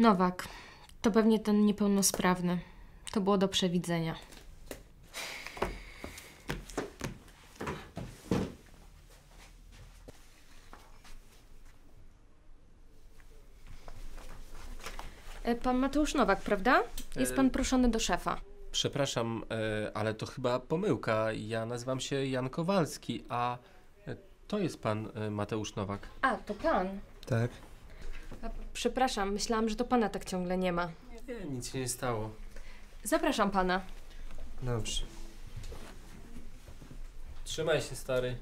Nowak. To pewnie ten niepełnosprawny. To było do przewidzenia. Pan Mateusz Nowak, prawda? Jest pan proszony do szefa. Przepraszam, ale to chyba pomyłka. Ja nazywam się Jan Kowalski, a to jest pan Mateusz Nowak. A, to pan. Tak. Przepraszam, myślałam, że to pana tak ciągle nie ma. Nie, nic się nie stało. Zapraszam pana. Dobrze. Trzymaj się, stary.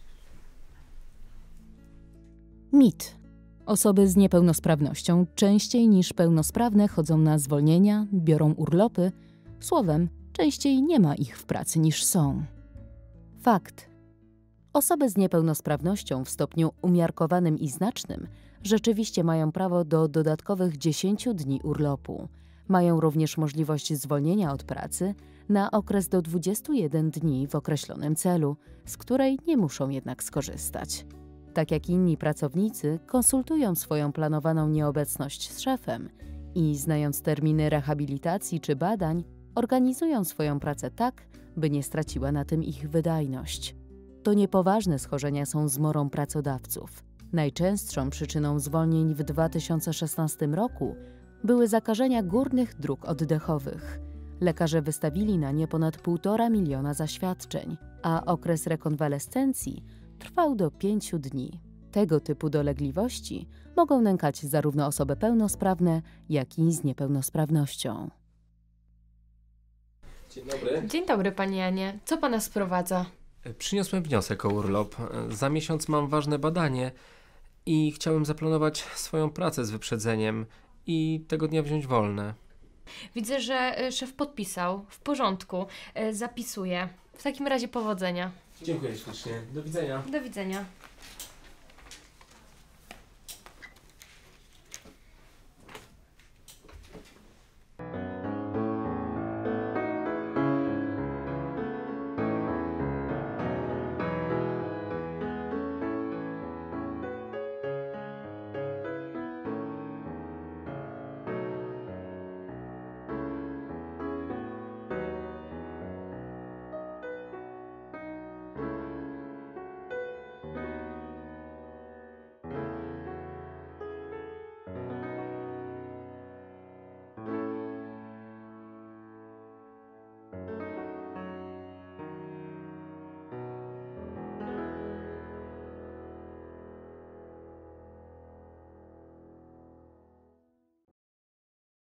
Mit. Osoby z niepełnosprawnością częściej niż pełnosprawne chodzą na zwolnienia, biorą urlopy. Słowem, częściej nie ma ich w pracy niż są. Fakt. Osoby z niepełnosprawnością w stopniu umiarkowanym i znacznym rzeczywiście mają prawo do dodatkowych 10 dni urlopu. Mają również możliwość zwolnienia od pracy na okres do 21 dni w określonym celu, z której nie muszą jednak skorzystać. Tak jak inni pracownicy, konsultują swoją planowaną nieobecność z szefem i, znając terminy rehabilitacji czy badań, organizują swoją pracę tak, by nie straciła na tym ich wydajność. To niepoważne schorzenia są zmorą pracodawców. Najczęstszą przyczyną zwolnień w 2016 roku były zakażenia górnych dróg oddechowych. Lekarze wystawili na nie ponad 1,5 miliona zaświadczeń, a okres rekonwalescencji trwał do 5 dni. Tego typu dolegliwości mogą nękać zarówno osoby pełnosprawne, jak i z niepełnosprawnością. Dzień dobry. Dzień dobry, panie Janie. Co pana sprowadza? Przyniosłem wniosek o urlop. Za miesiąc mam ważne badanie i chciałem zaplanować swoją pracę z wyprzedzeniem i tego dnia wziąć wolne. Widzę, że szef podpisał. W porządku. Zapisuję. W takim razie powodzenia. Dziękuję ślicznie. Do widzenia. Do widzenia.